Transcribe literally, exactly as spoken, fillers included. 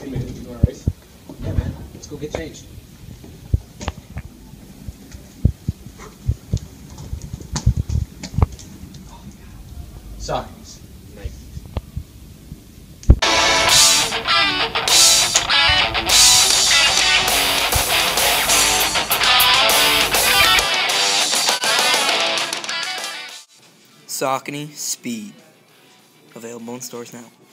You made it. You doing alright? Yeah, man. Let's go get changed. Socrates. Nice. Saucony Speed. Available in stores now.